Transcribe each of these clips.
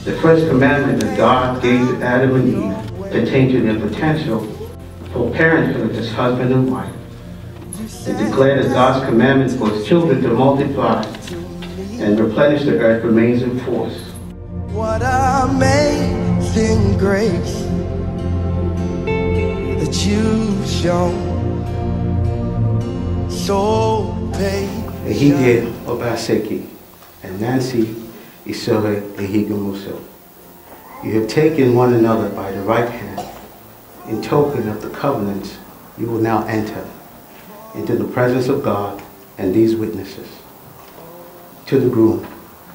The first commandment that God gave to Adam and Eve pertained to their potential for parenthood as husband and wife. It declared that God's commandment for his children to multiply and replenish the earth remains in force. What amazing grace that you've shown, so patient. Ehige Obaseki and Nancy Isohe Ehigamuso. You have taken one another by the right hand in token of the covenants you will now enter into the presence of God and these witnesses. To the groom,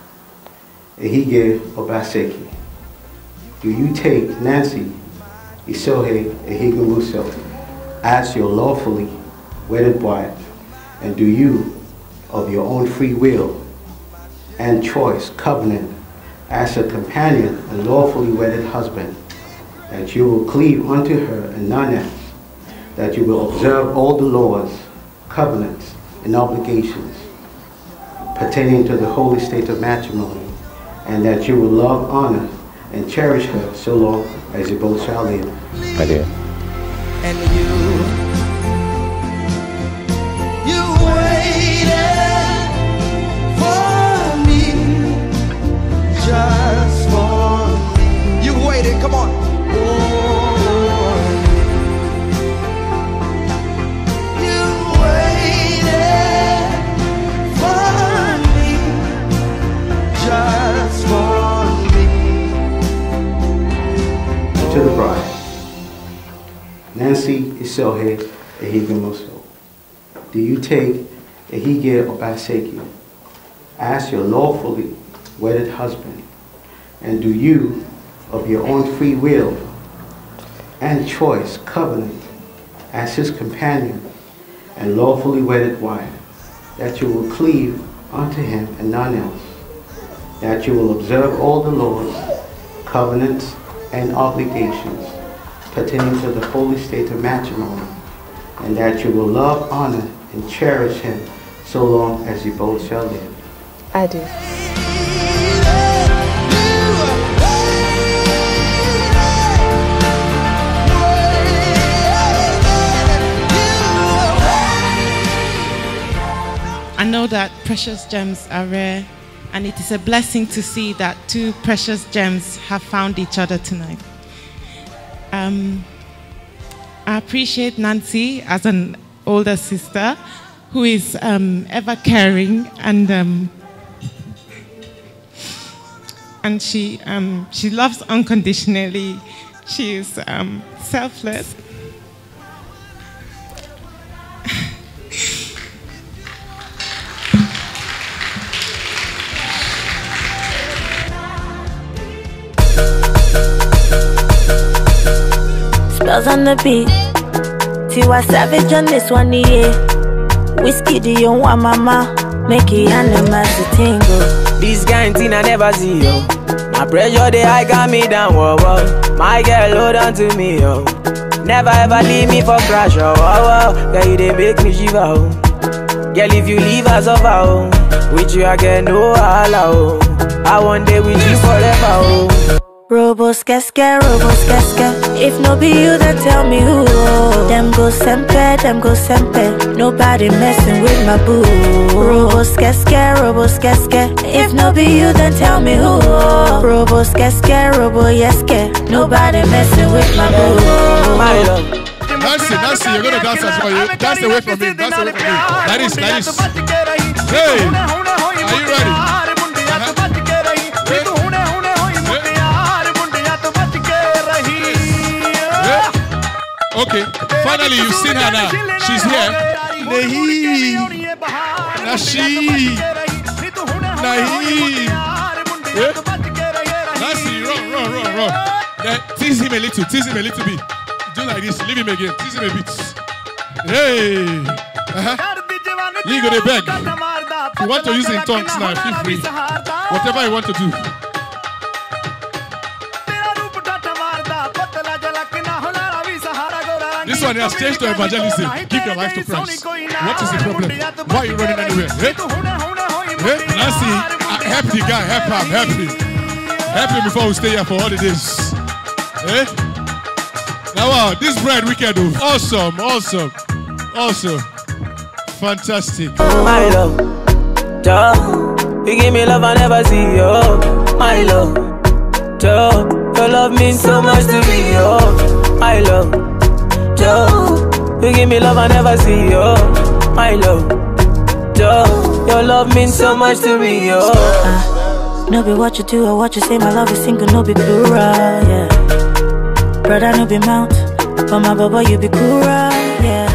Ehige Obaseki, do you take Nancy Isohe Ehigamuso as your lawfully wedded wife, and do you, of your own free will and choice, covenant as a companion and lawfully wedded husband, that you will cleave unto her and none else, that you will observe all the laws, covenants, and obligations pertaining to the holy state of matrimony, and that you will love, honor, and cherish her so long as you both shall live. I do. And you waited for me, just for me. You waited, come on. You waited for me, just for me. To the bride, Nancy Isohe Ehigamuso, do you take Ehige Obaseki as your lawfully wedded husband, and do you, of your own free will and choice, covenant as his companion and lawfully wedded wife, that you will cleave unto him and none else, that you will observe all the laws, covenants, and obligations pertaining to the holy state of matrimony, and that you will love, honor, and cherish him so long as you both shall live. I do. I know that precious gems are rare, and it is a blessing to see that two precious gems have found each other tonight. I appreciate Nancy as an older sister who is ever caring, and she loves unconditionally. She is selfless. Spells on the beat. Tiwa Savage on this one, yeah. Whiskey, do you want mama? Make it animals to tingle. This kind thing I never see, yo. My pressure, they high got me down, whoa, whoa. My girl, hold on to me, yo. Never ever leave me for crash, oh, oh, oh. Girl, you they make me shiver, oh. Girl, if you leave us over, oh. With you, I get no allow, oh. I want day with you forever, oh. Robos casca. If no be you, then tell me who. Them go sempe. Nobody messing with my boo. Robos casca. If no be you, then tell me who. Robos casca, nobody messing with my boo. My love. Nancy, you're gonna dance as well. You dance away from me. Like this. Hey, are you ready? Okay, finally you've seen her now. She's here. Nancy, run. Tease him a little bit. Do like this, leave him again. Tease him a bit. Hey. You go to beg. If you want to use in tongues now, feel free. Whatever you want to do. This one has changed to evangelism. Give your life to Christ. What is the problem? Why are you running anywhere? Hey? Hey? Nancy, help the guy. Help him. Help me before we stay here for holidays. Eh? Now, wow, this bride wicked. Awesome, awesome, awesome. Fantastic. My love, Joe, you give me love I never see, yo. My love, Joe, your love means so much to me, yo. My love, Joe, you give me love I never see, yo. My love, Joe, your love means so much to me, yo. No be what you do or what you say, my love is single, no be plural, yeah. Brother, no be mount, but my baba, you be cool, yeah.